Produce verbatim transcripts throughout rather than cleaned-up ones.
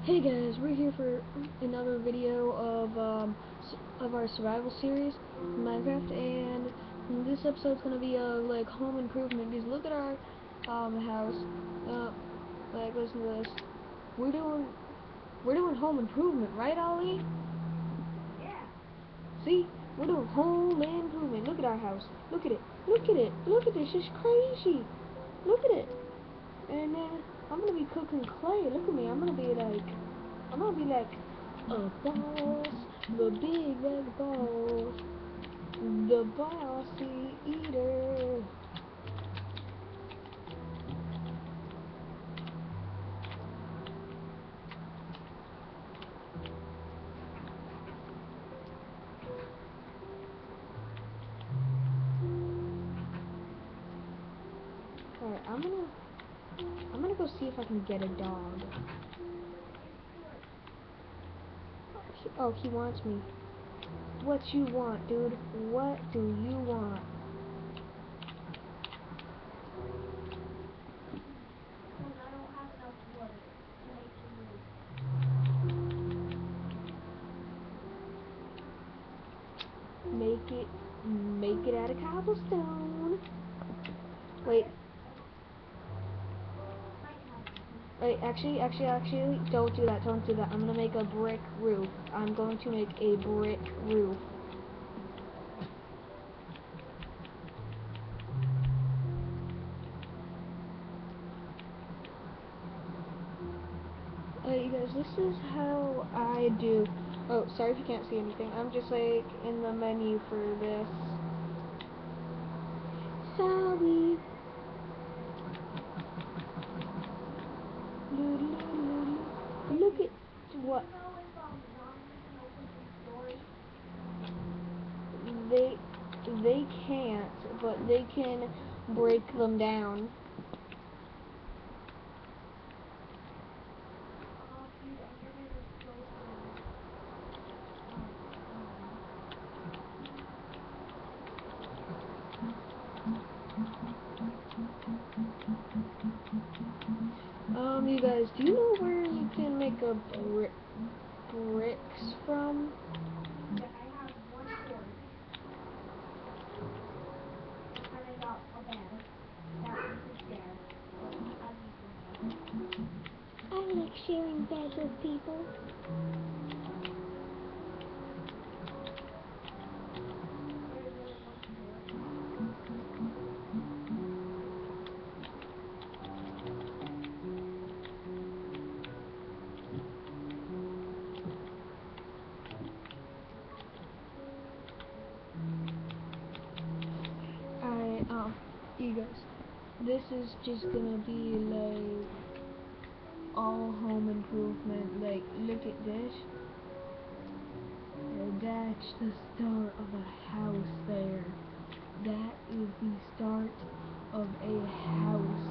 Hey guys, we're here for another video of um, s of our survival series, Minecraft, and this episode's gonna be a like home improvement. Because look at our um house. Uh, like listen to this. We're doing we're doing home improvement, right, Ollie? Yeah. See, we're doing home improvement. Look at our house. Look at it. Look at it. Look at this. It's crazy. Look at it. And then I'm gonna be cooking clay. Look at me. I'm gonna be like. I'm gonna be like a boss, the big red boss, the bossy eater. Alright, I'm gonna I'm gonna go see if I can get a dog. He, oh, he wants me. What you want, dude? What do you want? Because I don't have enough wood to make the roof. Make it make it out of cobblestone. Wait, Might have one. wait, actually, actually, actually, don't do that, don't do that. I'm gonna make a brick roof. I'm going to make a brick roof. Hey you guys, this is how I do. Oh, sorry if you can't see anything. I'm just like in the menu for this. Sorry. Look at Do what you know if um zombies can open these doors? they they can't, but they can break them down. Oh, dude, I'm gonna go find um one. Um, you guys, do you know where you can make a brick bricks from? Yeah, I have one torch, and I got a bed that we can share. But I need one more. I like sharing beds with people. There's a one torch. Alright, um, you guys, this is just gonna be like all home improvement. Like, look at this. And that's the start of a house there. That is the start of a house.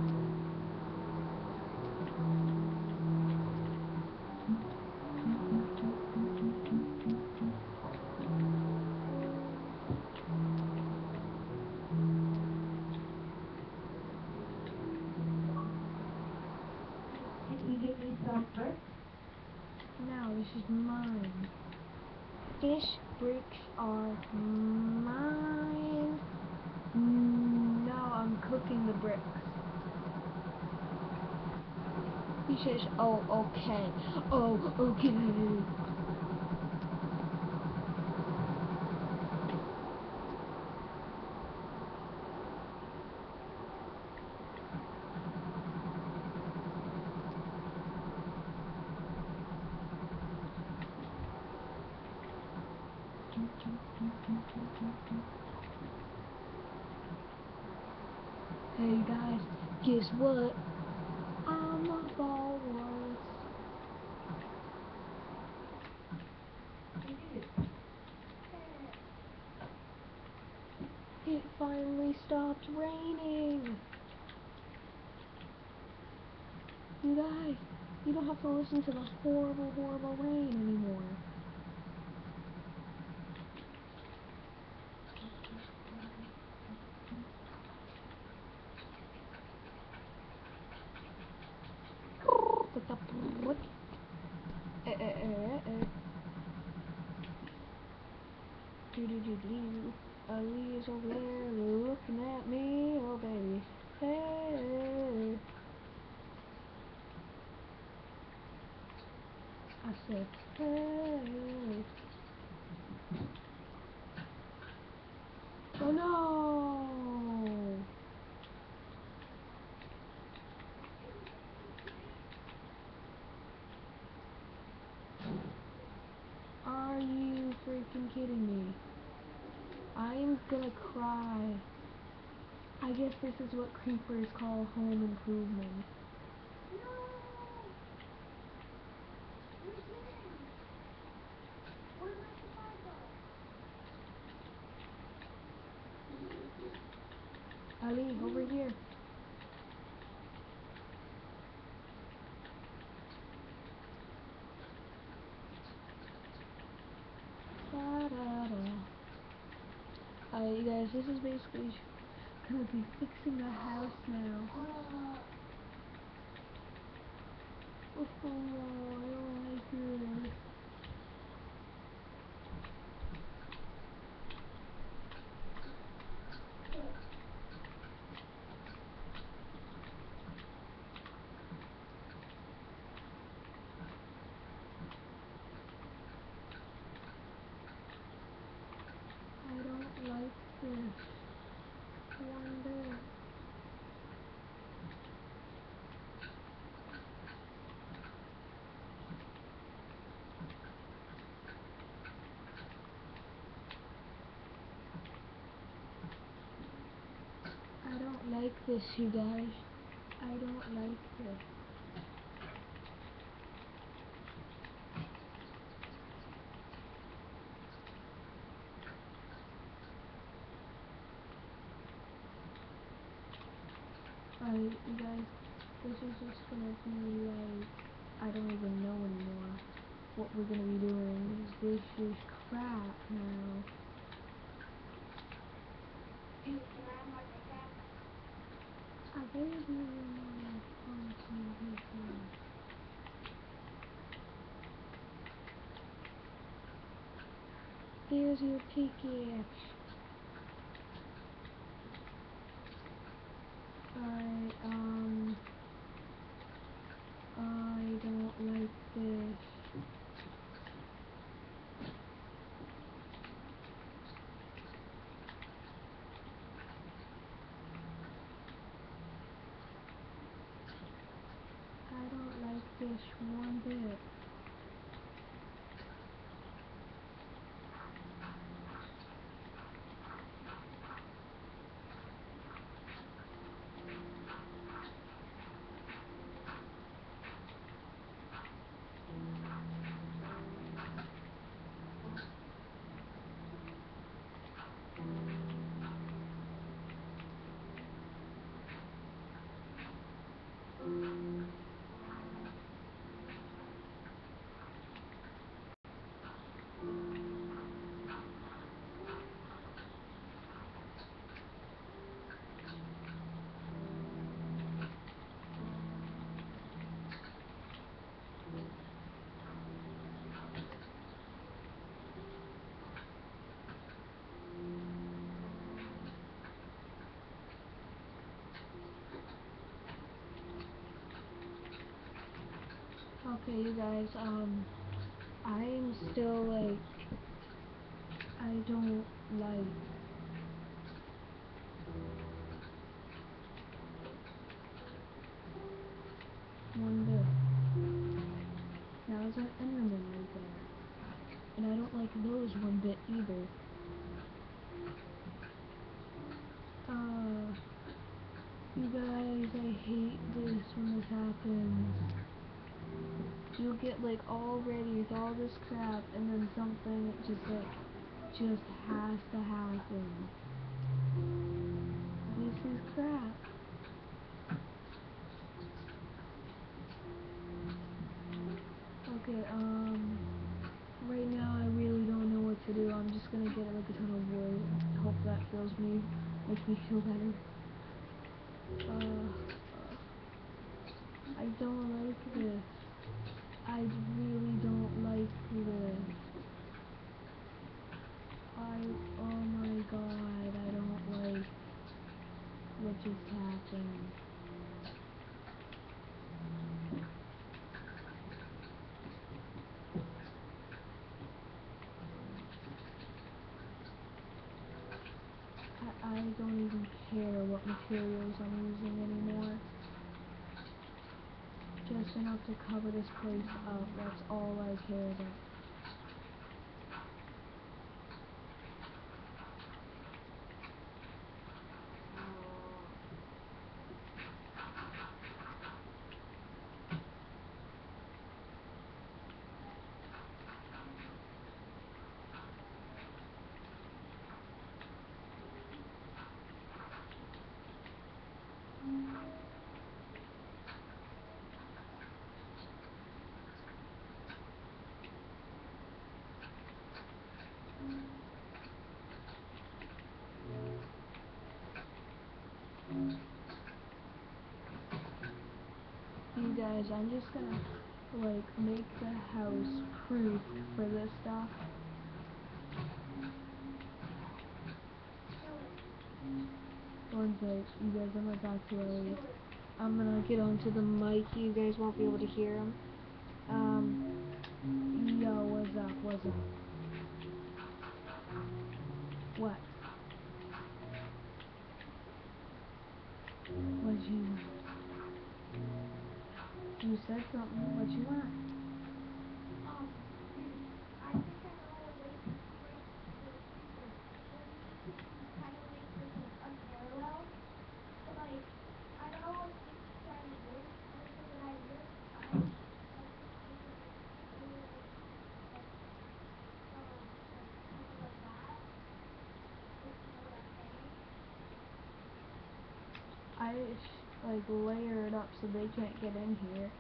Can you give me some bricks? Now, this is mine. Fish bricks are mine. Now I'm cooking the bricks. He says, oh, okay. Oh, okay. Hey guys, guess what? I'm a walrus. I did it. It finally stopped raining. You guys, you don't have to listen to the horrible, horrible rain anymore. What the what? Do do do do. Ali's over there looking at me, oh baby. Hey. I said, hey. Oh no! Are you freaking kidding me? I'm gonna cry. I guess this is what creepers call home improvement. No! You're kidding! Where's my supply box? Ali, over here. Alright, you guys, this is basically gonna be fixing the house now. Oh, I don't like it. I don't like this one bit. I don't like this, you guys. I don't like this. Alright, you guys, this is just gonna be like, I don't even know anymore what we're gonna be doing. This is crap now. Dude, can I have my pickaxe? I gave you my phone to this one. Here's your pickaxe. Alright, um, I don't like this. I don't like this one bit. Okay, you guys, um, I am still like, I don't like one bit. Now there's an Enderman right there. And I don't like those one bit either. Uh, you guys, I hate this when this happens. You'll get like all ready with all this crap and then something just like, just has to happen. This is crap. Okay, um, right now I really don't know what to do. I'm just gonna get like a ton of wood and hope that feels me, makes me feel better. Uh, uh, I don't like this. I really don't like this. I materials I'm using anymore. Just enough to cover this place up. That's all I care about. You guys, I'm just gonna like make the house proof for this stuff. One sec, you guys, I'm gonna talk to Ellie. I'm gonna get onto the mic. You guys won't be able to hear him. Um, yo, what's up? What's up? What? What you want? You said something. What you want? Um, I think I know a way to break the super kind of make this like unparalleled. But like, I don't know what this kind of is. And so when I rip, I like make it like, like, um, like kind of like that. If you know what I'm saying. I like layer it up so they can't get in here.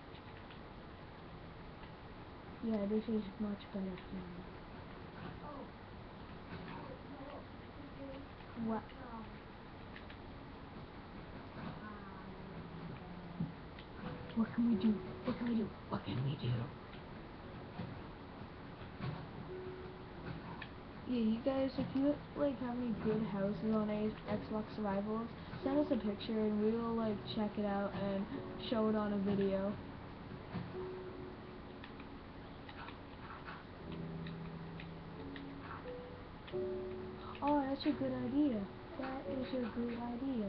Yeah, this is much better for me. Oh, oh no, this is What? um. What can we do? What can we do? What can we do? Yeah, you guys, if you like have any good houses on a Xbox Survivors, send us a picture and we will like check it out and show it on a video. Oh, that's a good idea. That is a good idea.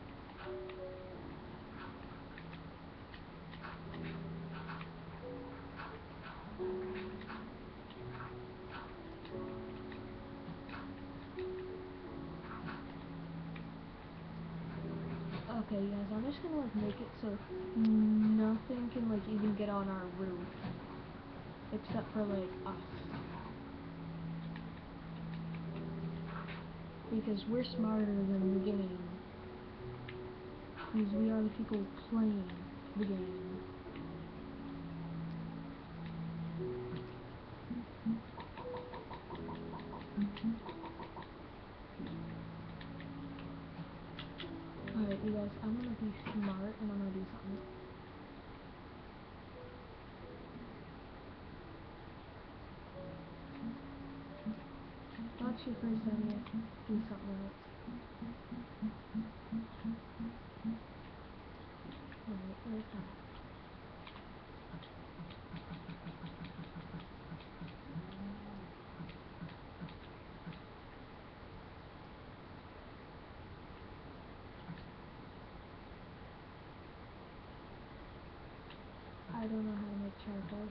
Okay, guys, I'm just gonna like make it so nothing can like even get on our roof, except for like us, because we're smarter than the game, because we are the people playing the game. Alright, you guys, I'm gonna be smart and I'm gonna do something. Actually, first I'm gonna do something else. Alright, where's that? I don't know how to make charcoal.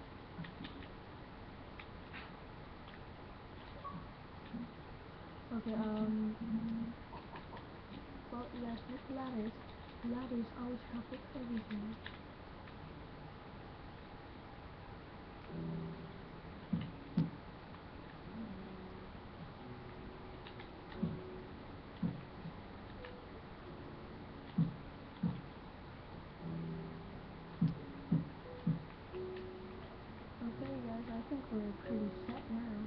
Okay, um... well, you guys, with ladders, ladders always help with everything. Okay, guys, I think we're pretty set now.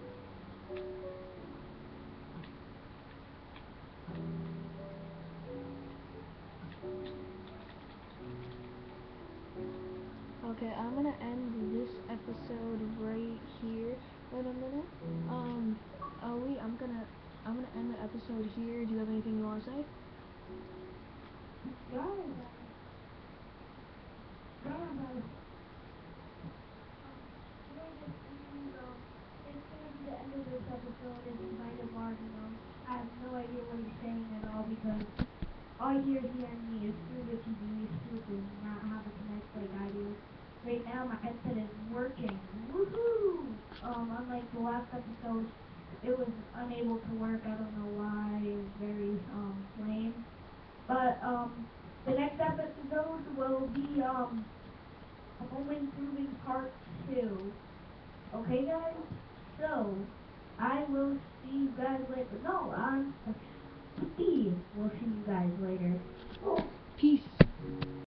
Okay, I'm gonna end this episode right here. Wait a minute. Um, Ellie, I'm gonna, I'm gonna end the episode here. Do you have anything you want to say? Guys, guys, um, you know, this, this is, um, it's gonna be the end of this episode. It's kind of marginal. I have no idea what he's saying at all because now my headset is working. Woohoo! Um, unlike the last episode, it was unable to work. I don't know why. It was very um lame. But um, the next episode will be um home improving part two. Okay, guys. So I will see you guys later. No, I'm. We'll see you guys later. Peace.